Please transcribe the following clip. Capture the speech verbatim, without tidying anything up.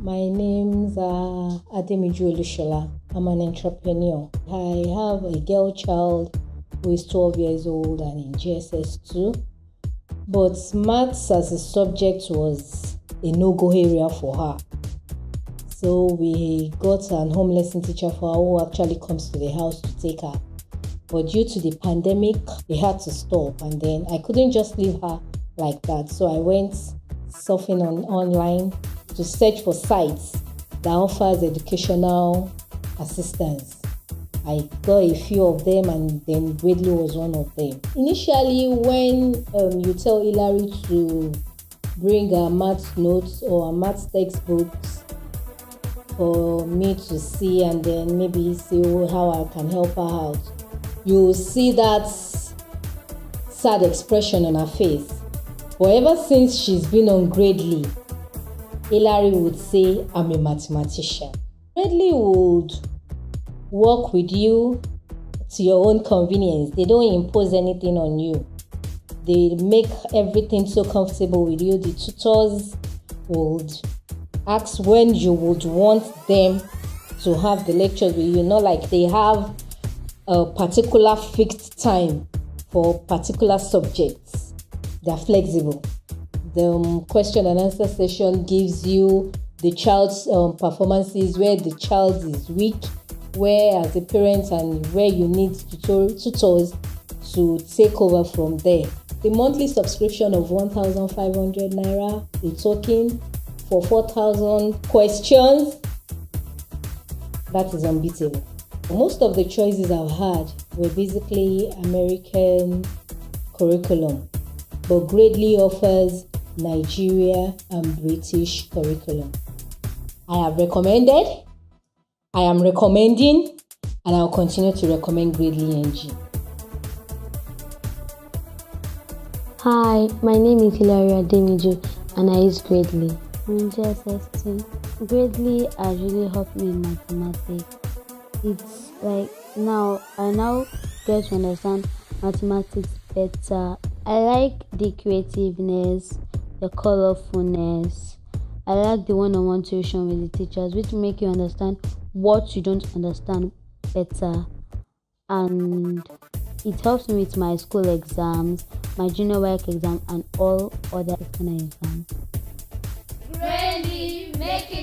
My name's uh, Ademiju Olushola. I'm an entrepreneur. I have a girl child who is twelve years old and in G S S two. But maths as a subject was a no-go area for her. So we got an home lesson teacher for her who actually comes to the house to take her. But due to the pandemic, they had to stop, and then I couldn't just leave her like that. So I went surfing on online to search for sites that offers educational assistance. I got a few of them, and then Gradely was one of them. Initially, when um, you tell Hilary to bring her math notes or her math textbooks for me to see, and then maybe see how I can help her out, you see that sad expression on her face. But ever since she's been on Gradely, Hilary would say, I'm a mathematician. Gradely would work with you to your own convenience. They don't impose anything on you. They make everything so comfortable with you. The tutors would ask when you would want them to have the lectures with you. Not like they have a particular fixed time for particular subjects. They are flexible. The um, question and answer session gives you the child's um, performances, where the child is weak, where as a parent, and where you need tutor tutors to take over from there. The monthly subscription of one thousand five hundred naira, a token for four thousand questions, that is unbeatable. Most of the choices I've had were basically American curriculum, but Gradely offers Nigeria and British curriculum. I have recommended, I am recommending, and I'll continue to recommend Gradely N G. Hi, my name is Hilary Ademiju and I use Gradely. I'm in G S S two. Gradely has really helped me in mathematics. It's like now, I now get to understand mathematics better. I like the creativeness, the colorfulness. I like the one-on-one tuition with the teachers, which make you understand what you don't understand better. And it helps me with my school exams, my junior work exam, and all other external exams. Gradely, make it